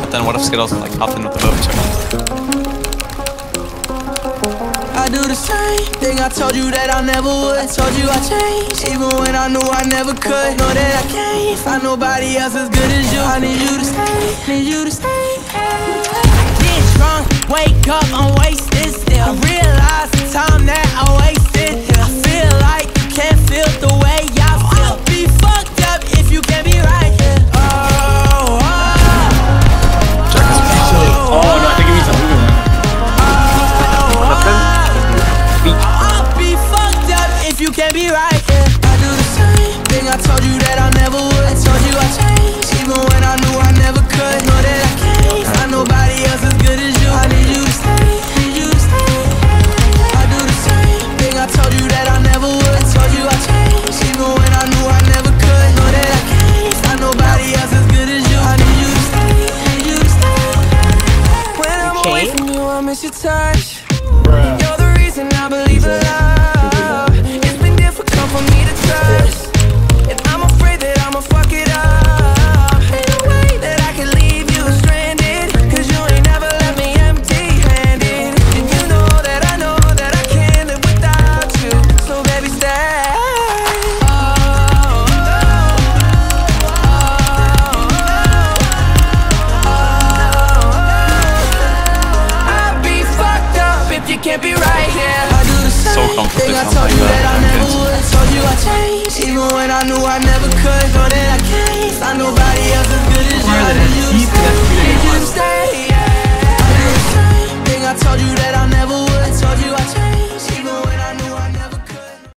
but then what if Skittles like hopped in with the boat too? I do the same thing I told you that I never would. I told you I changed, even when I knew I never could. Know that I can't find nobody else as good as you. I need you to stay, need you to stay. Get drunk, wake up, I'm wasted still. I realize the time that I wasted here. I feel like you can't feel the way I feel. I'll be fucked up if you can't be right here. Oh, Oh no, I think it means I'm moving. I'll be fucked up if you can't be right here. I do the same thing I told you that I never would. I told you I changed, even when I knew I never could. Know that I can't find nobody else as good as you. I need you to stay, need you to stay. I do the same thing I told you that I never would. I told you I changed, even when I knew I never could. Know that I can't find nobody else as good as you. I need you to stay, need you to stay. When I'm away from you, I miss your touch. You're the reason I believe in love. It's been difficult for me to trust, and I'm afraid that I'ma fuck it up. Ain't no way that I can leave you stranded, cause you ain't never left me empty-handed. And you know that I can't live without you. So baby, stay.